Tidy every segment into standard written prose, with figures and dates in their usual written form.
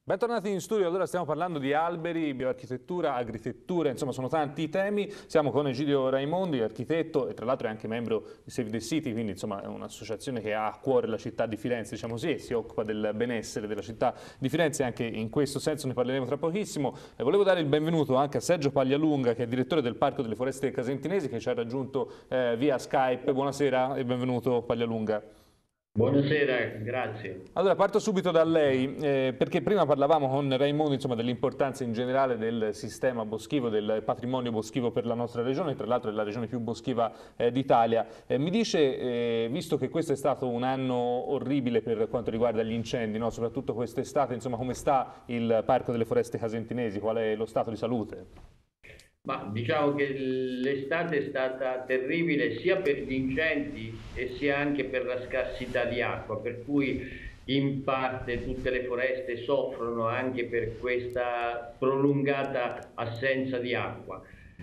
Bentornati in studio, allora stiamo parlando di alberi, bioarchitettura, agritettura, insomma sono tanti i temi. Siamo con Egidio Raimondi, architetto e tra l'altro è anche membro di Save the City, quindi insomma è un'associazione che ha a cuore la città di Firenze, diciamo così, e si occupa del benessere della città di Firenze, anche in questo senso ne parleremo tra pochissimo. Volevo dare il benvenuto anche a Sergio Paglialunga, che è direttore del Parco delle Foreste Casentinesi, che ci ha raggiunto via Skype. Buonasera e benvenuto Paglialunga. Buonasera, grazie. Allora, parto subito da lei, perché prima parlavamo con Raimondo, insomma, dell'importanza in generale del sistema boschivo, del patrimonio boschivo per la nostra regione, tra l'altro è la regione più boschiva d'Italia. Mi dice, visto che questo è stato un anno orribile per quanto riguarda gli incendi, no? Soprattutto quest'estate, insomma, come sta il Parco delle Foreste Casentinesi? Qual è lo stato di salute? Ma diciamo che l'estate è stata terribile sia per gli incendi e sia anche per la scarsità di acqua, per cui in parte tutte le foreste soffrono anche per questa prolungata assenza di acqua.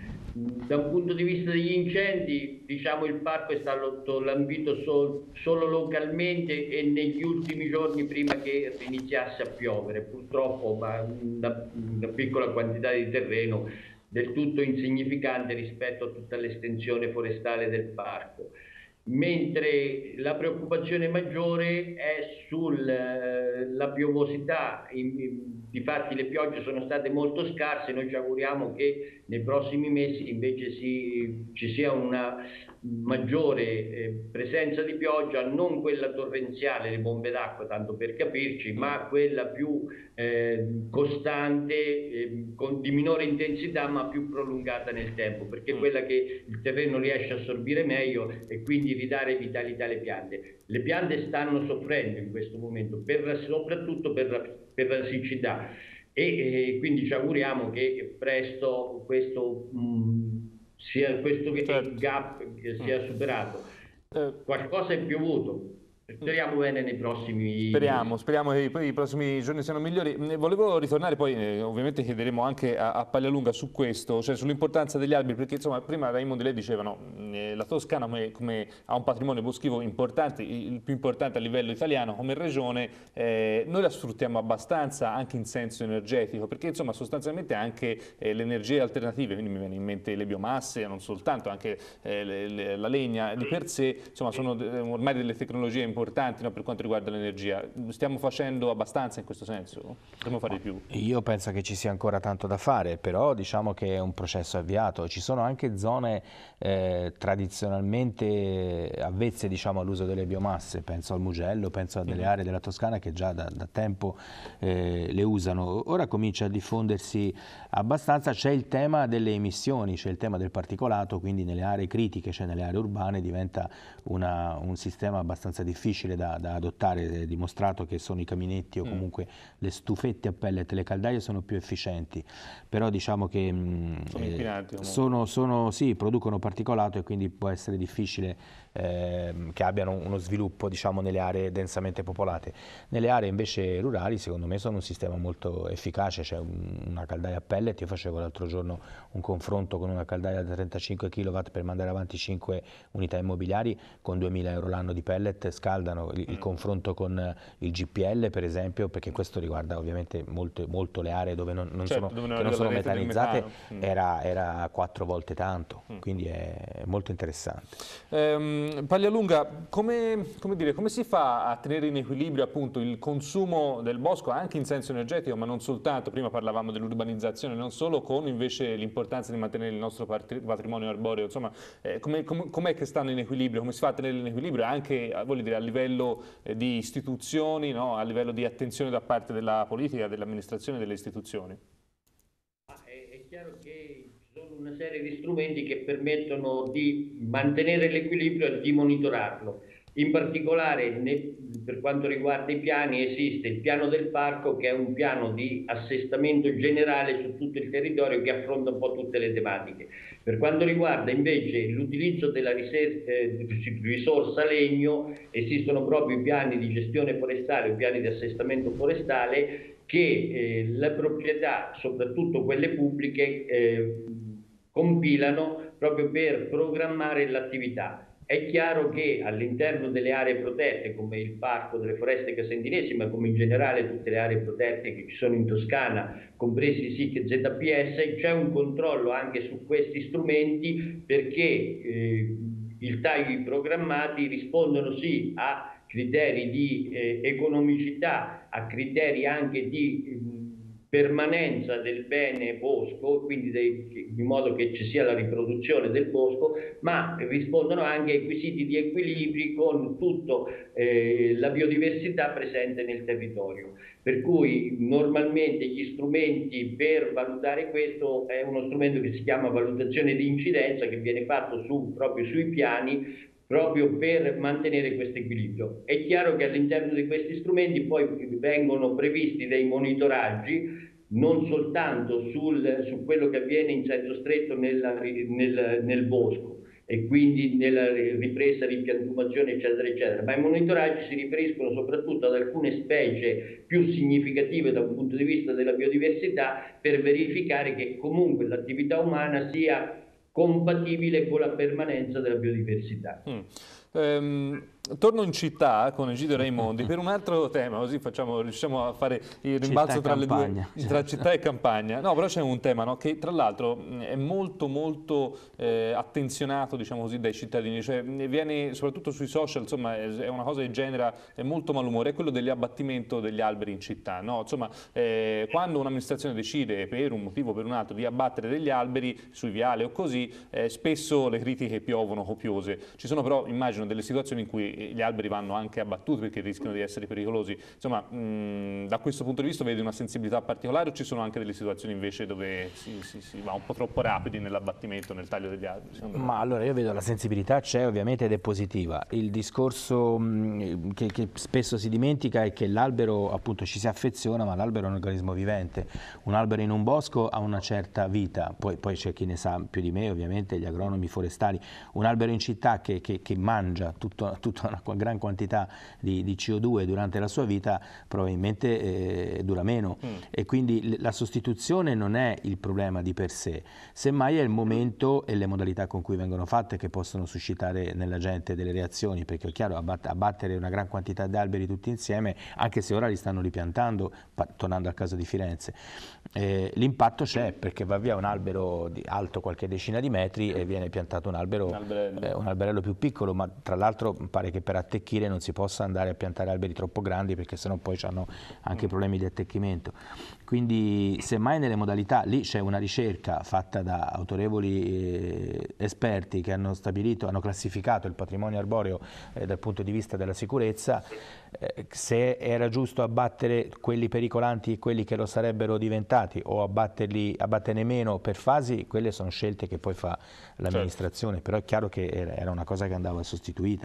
Da un punto di vista degli incendi, diciamo il parco è stato lambito solo localmente e negli ultimi giorni prima che iniziasse a piovere. Purtroppo una piccola quantità di terreno del tutto insignificante rispetto a tutta l'estensione forestale del parco. Mentre la preoccupazione maggiore è sulla piovosità. Difatti le piogge sono state molto scarse, noi ci auguriamo che nei prossimi mesi invece ci sia una maggiore presenza di pioggia, non quella torrenziale, le bombe d'acqua, tanto per capirci, ma quella più costante, di minore intensità ma più prolungata nel tempo, perché è quella che il terreno riesce a assorbire meglio e quindi ridare vitalità alle piante. Le piante stanno soffrendo in questo momento, soprattutto per la siccità e quindi ci auguriamo che presto questo Certo. gap sia superato. Qualcosa è piovuto. Speriamo bene nei prossimi mesi. Speriamo che i prossimi giorni siano migliori. Volevo ritornare poi, ovviamente chiederemo anche a Paglialunga su questo, cioè sull'importanza degli alberi, perché insomma prima Raimondi lei diceva no, la Toscana come ha un patrimonio boschivo importante, il più importante a livello italiano come regione, noi la sfruttiamo abbastanza anche in senso energetico, perché insomma sostanzialmente anche le energie alternative, quindi mi viene in mente le biomasse, non soltanto, anche la legna di per sé, insomma sono ormai delle tecnologie importanti, no, per quanto riguarda l'energia. Stiamo facendo abbastanza in questo senso? Potremmo fare di più? Io penso che ci sia ancora tanto da fare, però diciamo che è un processo avviato. Ci sono anche zone tradizionalmente avvezze, diciamo, all'uso delle biomasse, penso al Mugello, penso a delle aree della Toscana che già da tempo le usano. Ora comincia a diffondersi abbastanza, c'è il tema delle emissioni, c'è il tema del particolato, quindi nelle aree critiche, cioè nelle aree urbane, diventa un sistema abbastanza difficile da adottare. È dimostrato che sono i caminetti o comunque le stufette a pellet, le caldaie sono più efficienti, però diciamo che Sono inquinanti sì, producono particolato e quindi può essere difficile che abbiano uno sviluppo, diciamo, nelle aree densamente popolate. Nelle aree invece rurali secondo me sono un sistema molto efficace, c'è una caldaia a pellet. Io facevo l'altro giorno un confronto con una caldaia da 35 kW per mandare avanti 5 unità immobiliari con 2000 euro l'anno di pellet, scaldano. Il confronto con il GPL per esempio, perché questo riguarda ovviamente molto le aree dove non certo, sono, dove non che non arriva la sono rete del metanizzate, metano. era 4 volte tanto, quindi è molto interessante. Paglialunga, come si fa a tenere in equilibrio appunto il consumo del bosco anche in senso energetico, ma non soltanto, prima parlavamo dell'urbanizzazione, non solo, con invece l'importanza di mantenere il nostro patrimonio arboreo, insomma, com'è che stanno in equilibrio, come si fa a tenerli in equilibrio anche voglio dire, a livello di istituzioni, no? A livello di attenzione da parte della politica, dell'amministrazione e delle istituzioni? È chiaro che ci sono una serie di strumenti che permettono di mantenere l'equilibrio e di monitorarlo. In particolare, per quanto riguarda i piani, esiste il piano del parco, che è un piano di assestamento generale su tutto il territorio che affronta un po' tutte le tematiche. Per quanto riguarda invece l'utilizzo della risorsa legno, esistono proprio i piani di gestione forestale, i piani di assestamento forestale, che le proprietà, soprattutto quelle pubbliche, compilano proprio per programmare l'attività. È chiaro che all'interno delle aree protette, come il Parco delle Foreste Casentinesi, ma come in generale tutte le aree protette che ci sono in Toscana, compresi i SIC e ZPS, c'è un controllo anche su questi strumenti, perché i tagli programmati rispondono sì a criteri di economicità, a criteri anche di permanenza del bene bosco, quindi di modo che ci sia la riproduzione del bosco, ma rispondono anche ai quesiti di equilibri con tutta la biodiversità presente nel territorio. Per cui normalmente gli strumenti per valutare questo è uno strumento che si chiama valutazione di incidenza, che viene fatto proprio sui piani, proprio per mantenere questo equilibrio. È chiaro che all'interno di questi strumenti poi vengono previsti dei monitoraggi, non soltanto su quello che avviene in senso stretto nel bosco e quindi nella ripresa, ripiantumazione, eccetera, eccetera, ma i monitoraggi si riferiscono soprattutto ad alcune specie più significative da un punto di vista della biodiversità, per verificare che comunque l'attività umana sia compatibile con la permanenza della biodiversità. Torno in città con Egidio Raimondi per un altro tema, così riusciamo a fare il rimbalzo tra le due, tra città e campagna. No, però c'è un tema, no, che tra l'altro è molto attenzionato, diciamo così, dai cittadini, cioè viene soprattutto sui social, insomma, è una cosa che genera molto malumore, è quello dell'abbattimento degli alberi in città, no? Insomma, quando un'amministrazione decide per un motivo o per un altro di abbattere degli alberi sui viali o così, spesso le critiche piovono copiose. Ci sono però, immagino, delle situazioni in cui gli alberi vanno anche abbattuti perché rischiano di essere pericolosi. Insomma, da questo punto di vista vedi una sensibilità particolare, o ci sono anche delle situazioni invece dove si va un po' troppo rapidi nell'abbattimento, nel taglio degli alberi? Ma allora io vedo la sensibilità c'è ovviamente ed è positiva. Il discorso che spesso si dimentica è che l'albero appunto ci si affeziona, ma l'albero è un organismo vivente. Un albero in un bosco ha una certa vita, poi c'è chi ne sa più di me, ovviamente gli agronomi forestali. Un albero in città che mangia tutta una gran quantità di CO2 durante la sua vita probabilmente dura meno, e quindi la sostituzione non è il problema di per sé, semmai è il momento e le modalità con cui vengono fatte che possono suscitare nella gente delle reazioni, perché è chiaro, abbattere una gran quantità di alberi tutti insieme, anche se ora li stanno ripiantando, tornando al caso di Firenze, l'impatto c'è, perché va via un albero alto qualche decina di metri e viene piantato un alberello più piccolo, ma tra l'altro pare che per attecchire non si possa andare a piantare alberi troppo grandi, perché sennò poi hanno anche problemi di attecchimento. Quindi semmai nelle modalità, lì c'è una ricerca fatta da autorevoli esperti che hanno classificato il patrimonio arboreo dal punto di vista della sicurezza, se era giusto abbattere quelli pericolanti e quelli che lo sarebbero diventati, o abbatterne meno per fasi. Quelle sono scelte che poi fa l'amministrazione, certo. Però è chiaro che era una cosa che andava sostituita.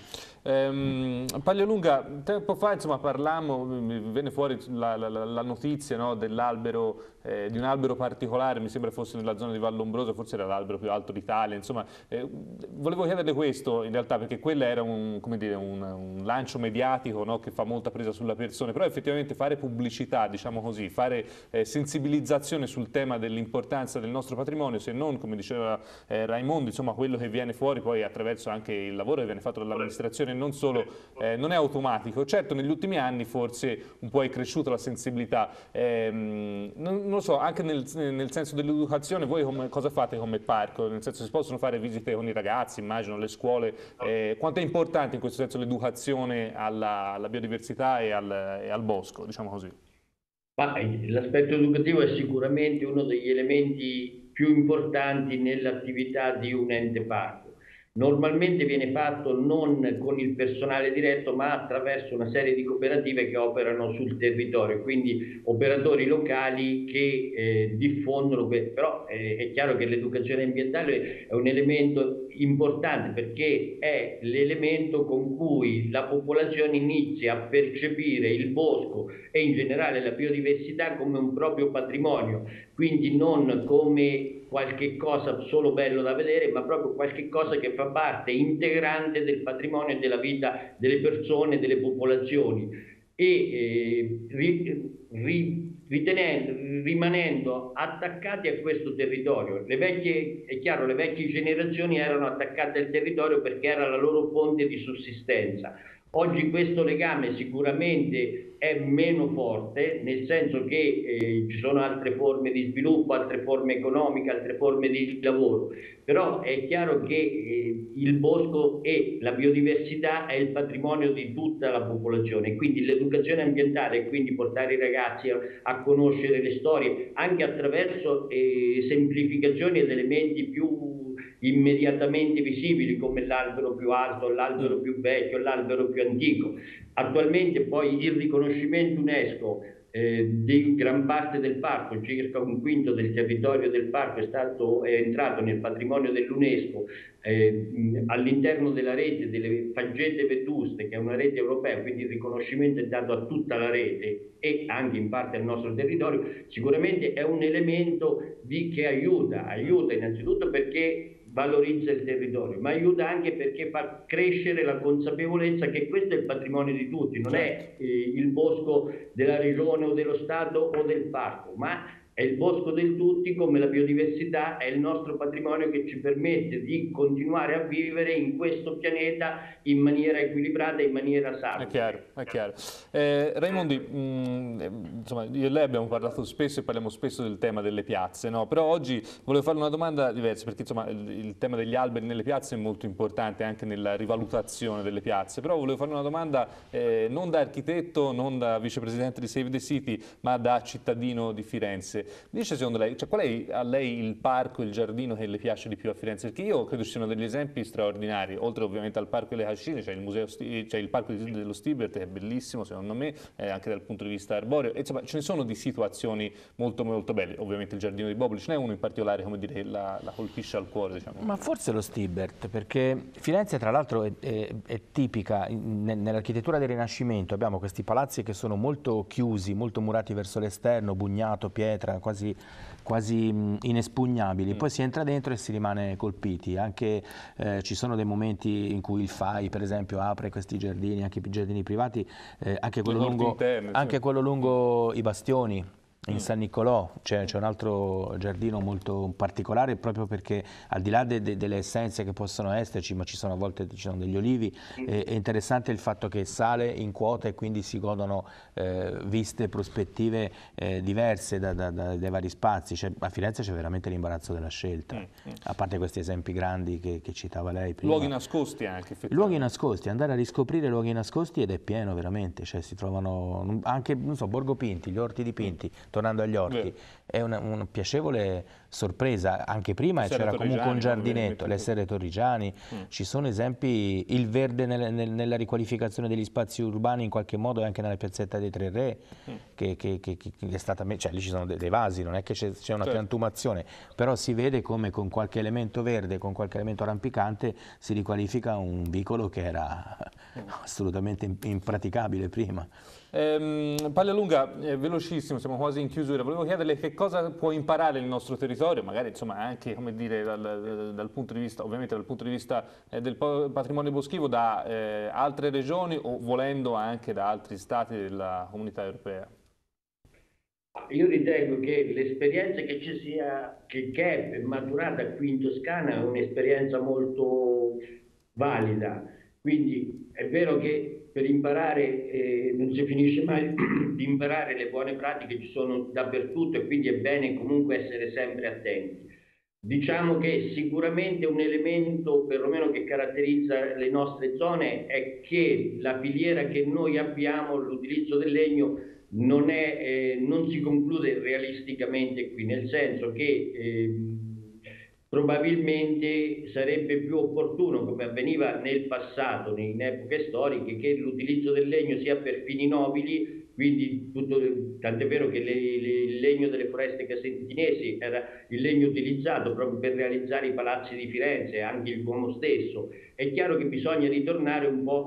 Paglialunga, tempo fa insomma parlammo, venne fuori la notizia, no, dell'albero, di un albero particolare, mi sembra fosse nella zona di Vallombrosa, forse era l'albero più alto d'Italia, insomma, volevo chiederle questo in realtà, perché quello era un lancio mediatico, no, che fa molta presa sulla persona, però effettivamente fare pubblicità, diciamo così, fare sensibilizzazione sul tema dell'importanza del nostro patrimonio, se non, come diceva Raimondi, insomma, quello che viene fuori poi attraverso anche il lavoro che viene fatto dall'amministrazione, non solo, non è automatico. Certo, negli ultimi anni forse un po' è cresciuta la sensibilità, non lo so, anche nel senso dell'educazione. Voi cosa fate come parco? Nel senso, si possono fare visite con i ragazzi, immagino, le scuole, quanto è importante in questo senso l'educazione alla biodiversità e al bosco, diciamo così? L'aspetto educativo è sicuramente uno degli elementi più importanti nell'attività di un ente parco. Normalmente viene fatto non con il personale diretto, ma attraverso una serie di cooperative che operano sul territorio, quindi operatori locali che diffondono questo. Però è chiaro che l'educazione ambientale è un elemento importante, perché è l'elemento con cui la popolazione inizia a percepire il bosco e in generale la biodiversità come un proprio patrimonio, quindi non come qualche cosa solo bello da vedere, ma proprio qualche cosa che fa parte integrante del patrimonio e della vita delle persone, delle popolazioni. e rimanendo attaccati a questo territorio. È chiaro, le vecchie generazioni erano attaccate al territorio perché era la loro fonte di sussistenza. Oggi questo legame sicuramente è meno forte, nel senso che ci sono altre forme di sviluppo, altre forme economiche, altre forme di lavoro, però è chiaro che il bosco e la biodiversità è il patrimonio di tutta la popolazione, quindi l'educazione ambientale, quindi portare i ragazzi a conoscere le storie anche attraverso semplificazioni ed elementi più immediatamente visibili come l'albero più alto, l'albero più vecchio, l'albero più antico. Attualmente poi il riconoscimento UNESCO di gran parte del parco, circa un quinto del territorio del parco è entrato nel patrimonio dell'UNESCO all'interno della rete delle faggete vetuste, che è una rete europea, quindi il riconoscimento è dato a tutta la rete e anche in parte al nostro territorio. Sicuramente è un elemento che aiuta innanzitutto perché valorizza il territorio, ma aiuta anche perché fa crescere la consapevolezza che questo è il patrimonio di tutti, non è il bosco della regione o dello Stato o del parco, ma è il bosco del tutti, come la biodiversità è il nostro patrimonio che ci permette di continuare a vivere in questo pianeta in maniera equilibrata, in maniera sana. È chiaro, è chiaro. Raimondi, insomma, io e lei abbiamo parlato spesso e parliamo spesso del tema delle piazze, no? Però oggi volevo fare una domanda diversa, perché insomma il tema degli alberi nelle piazze è molto importante anche nella rivalutazione delle piazze, però volevo fare una domanda non da architetto, non da vicepresidente di Save the City, ma da cittadino di Firenze. Dice secondo lei, cioè, qual è a lei il parco, il giardino che le piace di più a Firenze? Perché io credo ci siano degli esempi straordinari, oltre ovviamente al Parco delle Cascine, c'è il Parco dello Stibert, che è bellissimo secondo me, anche dal punto di vista arboreo, e, insomma ce ne sono di situazioni molto molto belle, ovviamente il Giardino di Boboli, ce n'è uno in particolare, come dire, la colpisce al cuore, diciamo. Ma forse lo Stibert, perché Firenze tra l'altro è tipica, nell'architettura del Rinascimento abbiamo questi palazzi che sono molto chiusi, molto murati verso l'esterno, bugnato, pietra, quasi inespugnabili, poi si entra dentro e si rimane colpiti, anche ci sono dei momenti in cui il FAI per esempio apre questi giardini, anche i giardini privati, anche quello lungo i Bastioni. In San Niccolò c'è un altro giardino molto particolare proprio perché al di là delle essenze che possono esserci, ma a volte ci sono degli olivi, è interessante il fatto che sale in quota e quindi si godono viste, prospettive diverse dai vari spazi. A Firenze c'è veramente l'imbarazzo della scelta, a parte questi esempi grandi che citava lei prima. Luoghi nascosti anche. Luoghi nascosti, andare a riscoprire luoghi nascosti ed è pieno veramente, cioè si trovano anche, non so, Borgo Pinti, gli orti di Pinti. Tornando agli orti, è una piacevole sorpresa, anche prima c'era comunque un giardinetto, le Serre Torrigiani, ci sono esempi, il verde nella riqualificazione degli spazi urbani in qualche modo e anche nella piazzetta dei Tre Re, che è stata, cioè lì ci sono dei vasi, non è che c'è una piantumazione, però si vede come con qualche elemento verde, con qualche elemento rampicante si riqualifica un vicolo che era assolutamente impraticabile prima. Pallealunga, velocissimo, siamo quasi in chiusura, volevo chiederle che cosa può imparare il nostro territorio, magari insomma anche, come dire, dal punto di vista, ovviamente dal punto di vista del patrimonio boschivo da altre regioni o volendo anche da altri stati della comunità europea. Io ritengo che l'esperienza che è maturata qui in Toscana è un'esperienza molto valida, quindi è vero che per imparare non si finisce mai di imparare, le buone pratiche ci sono dappertutto e quindi è bene comunque essere sempre attenti. Diciamo che sicuramente un elemento perlomeno che caratterizza le nostre zone è che la filiera che noi abbiamo, l'utilizzo del legno, non si conclude realisticamente qui, nel senso che probabilmente sarebbe più opportuno, come avveniva nel passato, in epoche storiche, che l'utilizzo del legno sia per fini nobili, quindi tant'è vero che il legno delle foreste casentinesi era il legno utilizzato proprio per realizzare i palazzi di Firenze, anche il Duomo stesso. È chiaro che bisogna ritornare un po'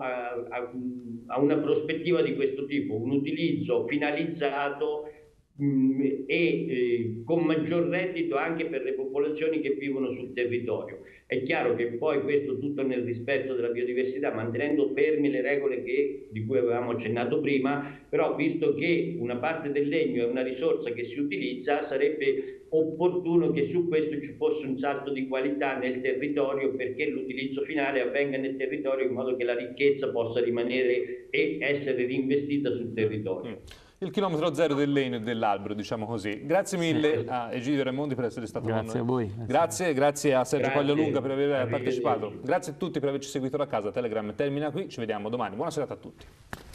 a una prospettiva di questo tipo, un utilizzo finalizzato e con maggior reddito anche per le popolazioni che vivono sul territorio. È chiaro che poi questo tutto nel rispetto della biodiversità, mantenendo fermi le regole di cui avevamo accennato prima, però visto che una parte del legno è una risorsa che si utilizza, sarebbe opportuno che su questo ci fosse un salto di qualità nel territorio, perché l'utilizzo finale avvenga nel territorio in modo che la ricchezza possa rimanere e essere reinvestita sul territorio. Il chilometro zero del legno e dell'albero, diciamo così. Grazie mille a Egidio Raimondi per essere stato con noi. Grazie a voi. Grazie a Sergio Paglialunga per aver Arrivederci. partecipato. Grazie a tutti per averci seguito da casa. Telegram termina qui, ci vediamo domani. Buona serata a tutti.